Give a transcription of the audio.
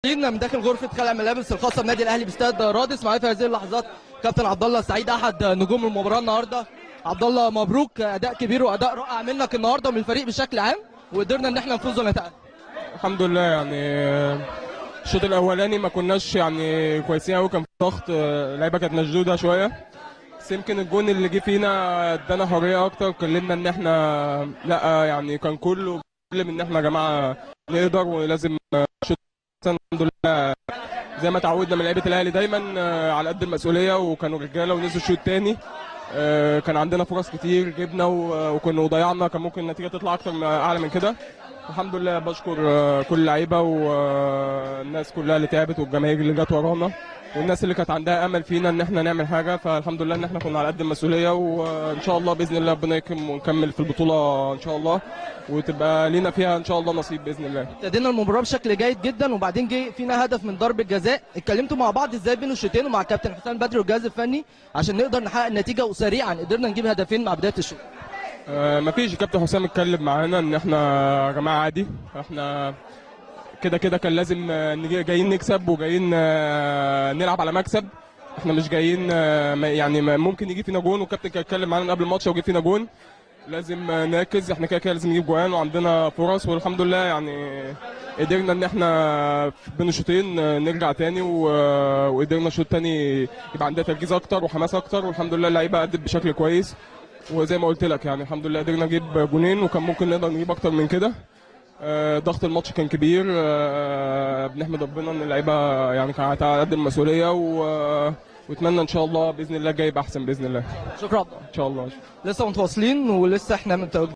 من داخل غرفه خلع الملابس الخاصه بنادي الاهلي باستاد رادس. معايا في هذه اللحظات كابتن عبد الله السعيد احد نجوم المباراه النهارده. عبد الله مبروك، اداء كبير واداء رائع منك النهارده من الفريق بشكل عام، وقدرنا ان احنا نفوز ونتأهل. الحمد لله. يعني الشوط الاولاني ما كناش يعني كويسين قوي، كان في ضغط، اللعيبه كانت مشدوده شويه، بس يمكن الجون اللي جه فينا ادانا حريه اكتر. كلمنا ان احنا لا، يعني كان كله بيتكلم ان احنا يا جماعه نقدر ولازم الشوط الحمد لله زي ما تعودنا من لعيبه الاهلي دايما على قد المسؤوليه، وكانوا رجاله ونزلوا الشوط الثاني. كان عندنا فرص كتير جبنا وكنا ضيعنا، كان ممكن النتيجه تطلع اكتر اعلى من كده. الحمد لله بشكر كل اللعيبه والناس كلها اللي تعبت والجماهير اللي جت ورانا والناس اللي كانت عندها امل فينا ان احنا نعمل حاجه. فالحمد لله ان احنا كنا على قد المسؤوليه، وان شاء الله باذن الله ربنا يكرم ونكمل في البطوله ان شاء الله، وتبقى لينا فيها ان شاء الله نصيب باذن الله. ابتدينا المباراه بشكل جيد جدا، وبعدين جه فينا هدف من ضربه جزاء. اتكلمتوا مع بعض ازاي بين الشوطين ومع كابتن حسام بدري والجهاز الفني عشان نقدر نحقق النتيجه، وسريعا قدرنا نجيب هدفين مع بدايه الشوط؟ مفيش، الكابتن حسام اتكلم معانا ان احنا يا جماعه عادي، احنا كده كده كان لازم جايين نكسب وجايين نلعب على مكسب. احنا مش جايين يعني ممكن يجي فينا جون، والكابتن كان اتكلم معانا قبل الماتش وجي فينا جون لازم نركز، احنا كده كده لازم نجيب جوان وعندنا فرص. والحمد لله يعني قدرنا ان احنا بين الشوطين نرجع تاني، وقدرنا الشوط التاني يبقى عندنا تركيز اكتر وحماس اكتر، والحمد لله اللعيبه ادت بشكل كويس. وزي ما قلت لك يعني الحمد لله قدرنا نجيب جونين، وكان ممكن نقدر نجيب اكتر من كده. ضغط الماتش كان كبير، بنحمد ربنا ان اللعيبه يعني كانت على قد المسؤوليه، واتمنى ان شاء الله باذن الله الجاي يبقى احسن باذن الله. شكرا. ان شاء الله. لسه متواصلين ولسه احنا